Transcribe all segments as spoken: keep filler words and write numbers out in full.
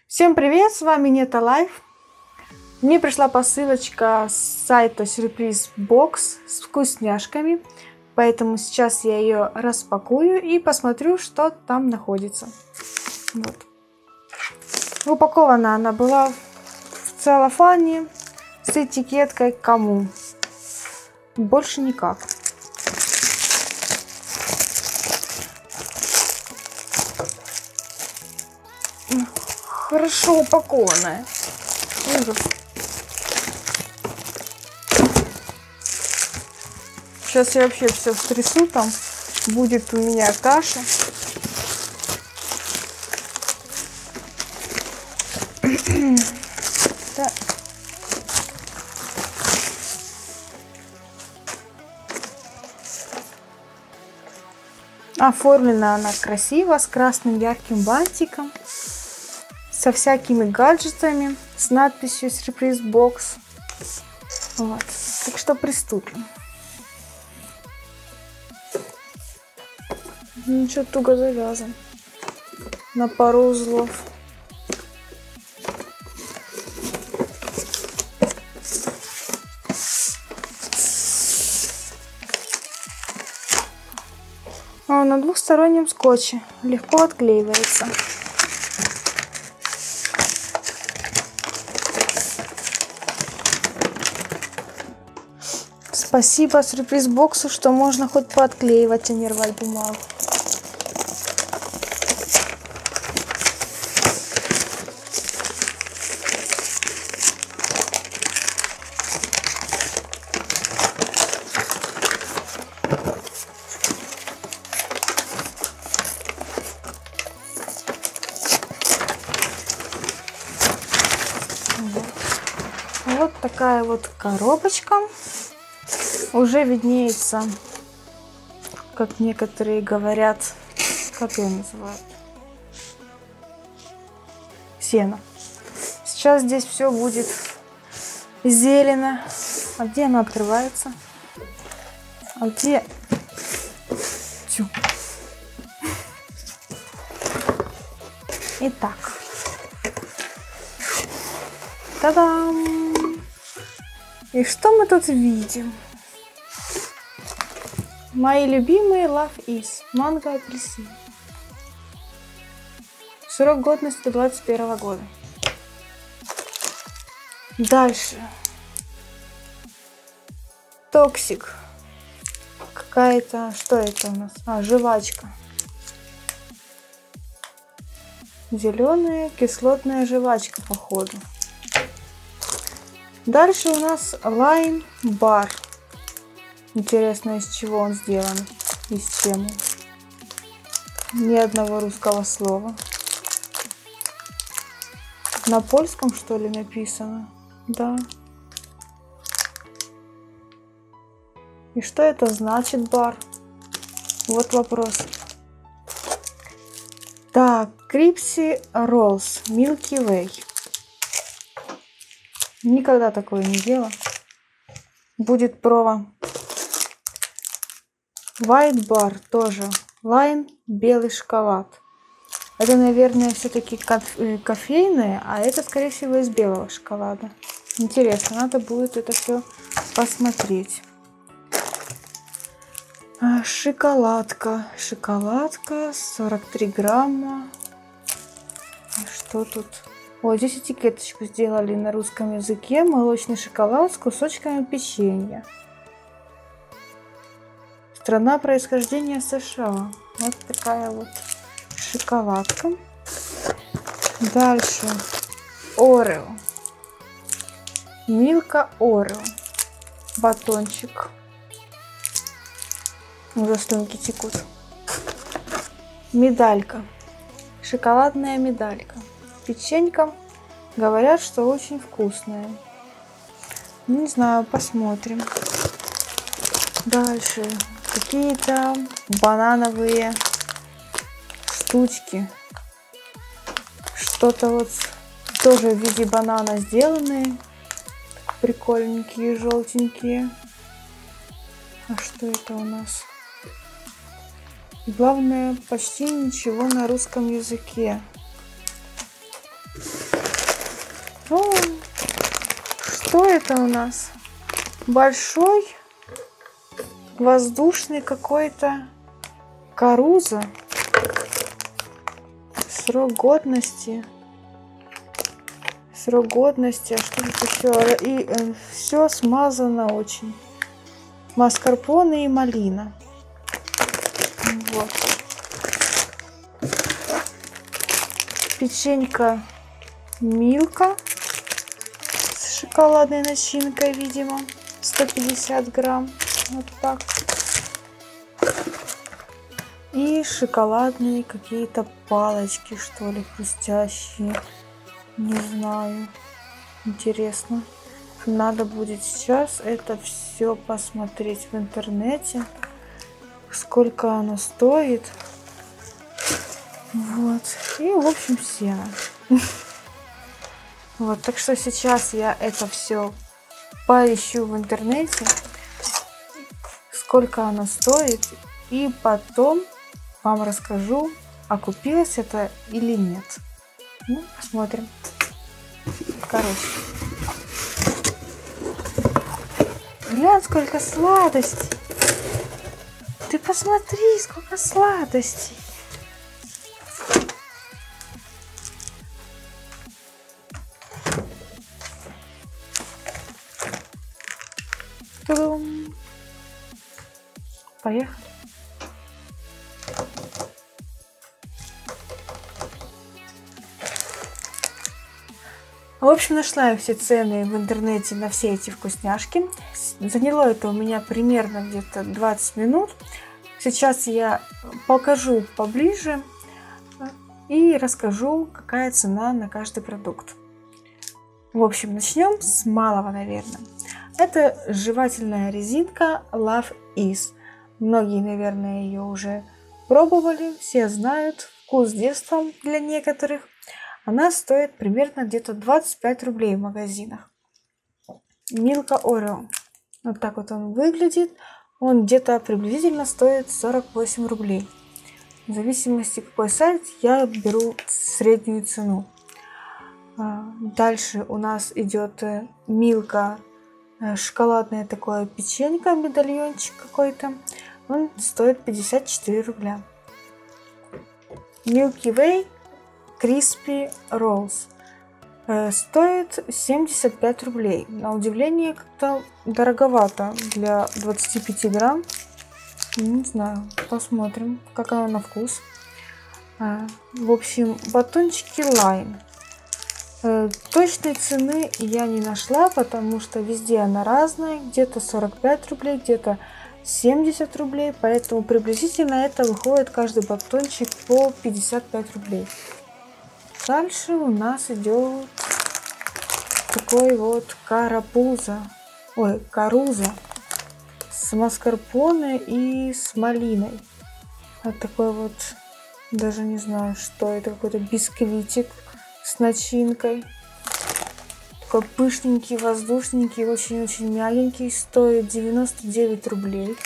Всем привет, с вами Нета Лайф. Мне пришла посылочка с сайта Сюрприз Бокс с вкусняшками, поэтому сейчас я ее распакую и посмотрю, что там находится. Вот. Упакована она была в целлофане с этикеткой «Кому». Больше никак. Хорошо упакованная. Ужас. Сейчас я вообще все стрясу, там будет у меня каша. Так. Оформлена она красиво, с красным ярким бантиком, со всякими гаджетами, с надписью Сюрприз Бокс. Вот. Так что приступим. Ничего, туго завязан. На пару узлов. А на двухстороннем скотче легко отклеивается. Спасибо Сюрприз Боксу, что можно хоть поотклеивать, а не рвать бумагу. Вот такая вот коробочка. Уже виднеется, как некоторые говорят, как ее называют, сено. Сейчас здесь все будет зелено. А где она открывается? А где? Тю. Итак. Та-дам! И что мы тут видим? Мои любимые Love Is, манго апельсин. Срок годности двадцать первого года. Дальше. Токсик. Какая-то, что это у нас? А, жвачка. Зеленая кислотная жвачка, походу. Дальше у нас Lime Bar. Интересно, из чего он сделан и с чем. Ни одного русского слова. На польском, что ли, написано? Да. И что это значит, бар? Вот вопрос. Так, Крипси Роллс, Milky Way. Никогда такое не делала. Будет проба. White Bar тоже. Лайн, белый шоколад. Это, наверное, все-таки кофейное, а это, скорее всего, из белого шоколада. Интересно, надо будет это все посмотреть. Шоколадка. Шоколадка, сорок три грамма. Что тут? О, здесь этикеточку сделали на русском языке. Молочный шоколад с кусочками печенья. Страна происхождения США. Вот такая вот шоколадка. Дальше. Орео. Милка Орео. Батончик. Уже слюнки текут. Медалька. Шоколадная медалька. Печенька. Говорят, что очень вкусная. Не знаю, посмотрим. Дальше. Какие-то банановые штучки. Что-то вот тоже в виде банана сделанные. Прикольненькие, желтенькие. А что это у нас? Главное, почти ничего на русском языке. О, что это у нас? Большой воздушный какой-то Каруза. Срок годности. Срок годности. А что тут еще? И э, все смазано очень. Маскарпоне и малина. Вот. Печенька Милка с шоколадной начинкой, видимо. сто пятьдесят грамм. Вот так. И шоколадные какие-то палочки, что ли, хрустящие. Не знаю. Интересно. Надо будет сейчас это все посмотреть в интернете. Сколько оно стоит. Вот. И, в общем, сено. Вот. Так что сейчас я это все поищу в интернете. Сколько оно стоит. И потом вам расскажу, окупилось это или нет. Ну, посмотрим. Короче. Глянь, сколько сладостей. Ты посмотри, сколько сладостей. Ту-дум. Поехали. В общем, нашла я все цены в интернете на все эти вкусняшки. Заняло это у меня примерно где-то двадцать минут. Сейчас я покажу поближе и расскажу, какая цена на каждый продукт. В общем, начнем с малого, наверное. Это жевательная резинка Love Is. Многие, наверное, ее уже пробовали, все знают. Вкус детства для некоторых. Она стоит примерно где-то двадцать пять рублей в магазинах. Milka Oreo. Вот так вот он выглядит. Он где-то приблизительно стоит сорок восемь рублей. В зависимости какой сайт, я беру среднюю цену. Дальше у нас идет Milka шоколадное такое печенье, медальончик какой-то. Он стоит пятьдесят четыре рубля. Milky Way Crispy Rolls э, стоит семьдесят пять рублей. На удивление, как-то дороговато для двадцати пяти грамм. Не знаю, посмотрим, как оно на вкус. Э, в общем, батончики Line. Э, точной цены я не нашла, потому что везде она разная. Где-то сорок пять рублей, где-то семьдесят рублей. Поэтому приблизительно это выходит каждый батончик по пятьдесят пять рублей. Дальше у нас идет такой вот карапуза, ой, каруза с маскарпоне и с малиной. Вот такой вот, даже не знаю, что это, какой-то бисквитик с начинкой. Такой пышненький, воздушненький, очень-очень мягенький, стоит девяносто девять рублей.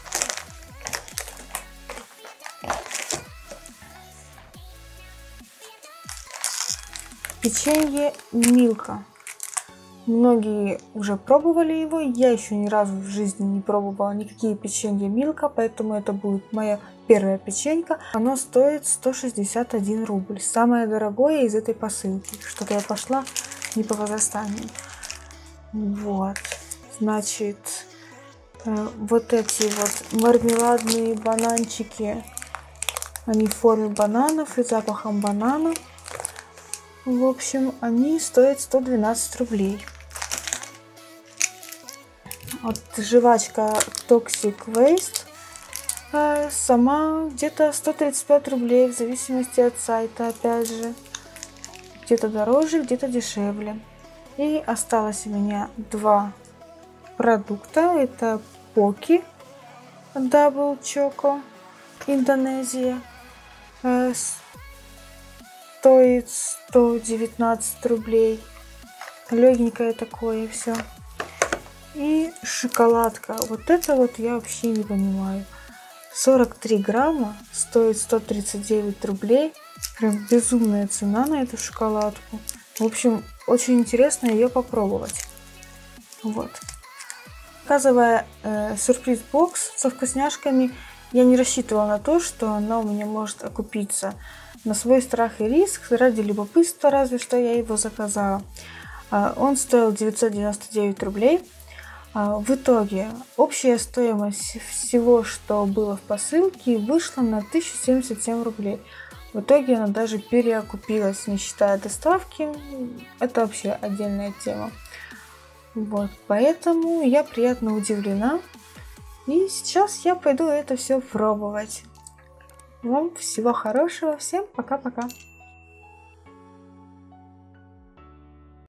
Печенье Милка. Многие уже пробовали его. Я еще ни разу в жизни не пробовала никакие печенья Милка, поэтому это будет моя первая печенька. Оно стоит сто шестьдесят один рубль. Самое дорогое из этой посылки. Что-то я пошла не по возрастанию. Вот. Значит, вот эти вот мармеладные бананчики. Они в форме бананов и запахом банана. В общем, они стоят сто двенадцать рублей. Вот жвачка Toxic Waste э, сама где-то сто тридцать пять рублей, в зависимости от сайта, опять же. Где-то дороже, где-то дешевле. И осталось у меня два продукта. Это Поки Double Choco Индонезия. Э, стоит сто девятнадцать рублей. Легенькое такое все. И шоколадка. Вот это вот я вообще не понимаю. сорок три грамма стоит сто тридцать девять рублей. Прям безумная цена на эту шоколадку. В общем, очень интересно ее попробовать. Вот. Заказывая э, сюрприз-бокс со вкусняшками, я не рассчитывала на то, что она у меня может окупиться. На свой страх и риск, ради любопытства разве что я его заказала. Э, он стоил девятьсот девяносто девять рублей. Э, в итоге общая стоимость всего, что было в посылке, вышла на тысячу семьдесят семь рублей. В итоге она даже переокупилась, не считая доставки. Это вообще отдельная тема. Вот, поэтому я приятно удивлена. И сейчас я пойду это все пробовать. Вам всего хорошего. Всем пока-пока.